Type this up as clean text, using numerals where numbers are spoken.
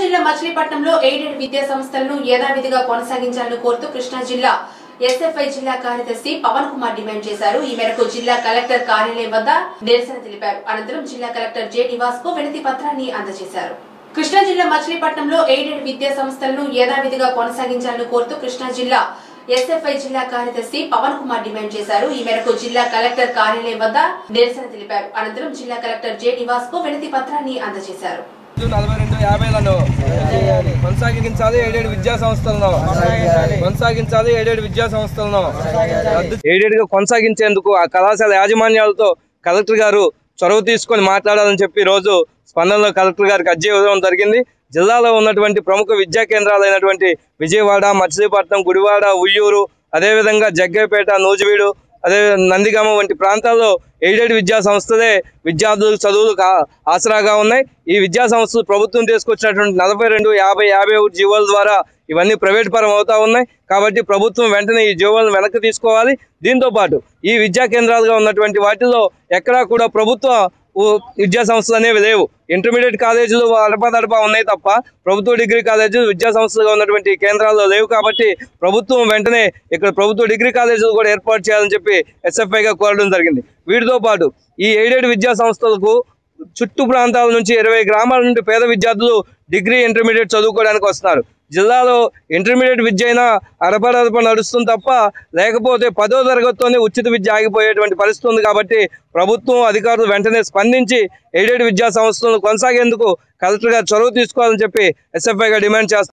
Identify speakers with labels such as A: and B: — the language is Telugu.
A: జిల్లా మచిలీపట్నంలో ఎయిడెడ్ విద్యా సంస్థలను యథావిధిగా కొనసాగించాలని కోరుతూ కృష్ణా జిల్లా ఎస్ఎఫ్ఐ జిల్లా కార్యదర్శి పవన్ కుమార్ డిమాండ్ చేశారు. ఈ మేరకు జిల్లా కలెక్టర్ కార్యాలయం వద్ద నిరసన తెలిపారు. అనంతరం జిల్లా కలెక్టర్ జె నివాస్ కు వినతి పత్రాన్ని అందజేశారు. కృష్ణా జిల్లా మచిలీపట్నంలో ఎయిడెడ్ విద్యా సంస్థలను యథావిధిగా కొనసాగించాలని కోరుతూ కృష్ణా జిల్లా ఎస్ఎఫ్ఐ జిల్లా కార్యదర్శి పవన్ కుమార్ డిమాండ్ చేశారు. ఈ మేరకు జిల్లా కలెక్టర్ కార్యాలయం వద్ద నిరసన తెలిపారు. అనంతరం జిల్లా కలెక్టర్ జె నివాస్ కు వినతి పత్రాన్ని అందజేశారు.
B: 4250లను కొనసాగించాలి. ఎయిడెడ్ విద్యా సంస్థలను కొనసాగించాలి. ఎయిడెడ్ విద్యా సంస్థలను ఎయిడెడ్ గా కొనసాగించేందుకు ఆ కళాశాల యాజమాన్యాలతో కలెక్టర్ గారు చొరవ తీసుకొని మాట్లాడాలని చెప్పి రోజు స్పందనలో కలెక్టర్ గారికి అర్జీ ఇవ్వడం జరిగింది. జిల్లాలో ఉన్నటువంటి ప్రముఖ విద్యా కేంద్రాలైనటువంటి విజయవాడ, మచిలీపట్నం, గుడివాడ, ఉయ్యూరు, అదేవిధంగా జగ్గైపేట, నూజివీడు, అదే నందిగామ వంటి ప్రాంతాల్లో ఎయిడెడ్ విద్యా సంస్థలే విద్యార్థులకు చదువులకు ఆసరాగా ఉన్నాయి. ఈ విద్యా సంస్థలు ప్రభుత్వం తీసుకొచ్చినటువంటి 42, 50, 51 జీవోల ద్వారా ఇవన్నీ ప్రైవేట్ పరం అవుతా ఉన్నాయి. కాబట్టి ప్రభుత్వం వెంటనే ఈ జీవోలను వెనక్కి తీసుకోవాలి. దీంతో పాటు ఈ విద్యా కేంద్రాలుగా ఉన్నటువంటి వాటిల్లో ఎక్కడా కూడా ప్రభుత్వ విద్యా సంస్థలు అనేవి లేవు. ఇంటర్మీడియట్ కాలేజీలు అడపదడపా ఉన్నాయి తప్ప ప్రభుత్వ డిగ్రీ కాలేజీలు విద్యా సంస్థలుగా ఉన్నటువంటి కేంద్రాల్లో లేవు. కాబట్టి ప్రభుత్వం వెంటనే ఇక్కడ ప్రభుత్వ డిగ్రీ కాలేజీలు కూడా ఏర్పాటు చేయాలని చెప్పి ఎస్ఎఫ్ఐగా కోరడం జరిగింది. వీటితో పాటు ఈ ఎయిడెడ్ విద్యా సంస్థలకు చుట్టూ ప్రాంతాల నుంచి 20 గ్రామాల నుండి పేద విద్యార్థులు డిగ్రీ, ఇంటర్మీడియట్ చదువుకోవడానికి వస్తున్నారు. జిల్లాలో ఇంటర్మీడియట్ విద్య అయినా అడపడడప నడుస్తుంది తప్ప లేకపోతే 10వ తరగతితోనే ఉచిత విద్య ఆగిపోయేటువంటి పరిస్థితి ఉంది. కాబట్టి ప్రభుత్వం అధికారులు వెంటనే స్పందించి ఎయిడెడ్ విద్యా సంస్థలను కొనసాగేందుకు కలెక్టర్ గారు చొరవ తీసుకోవాలని చెప్పి ఎస్ఎఫ్ఐగా డిమాండ్ చేస్తారు.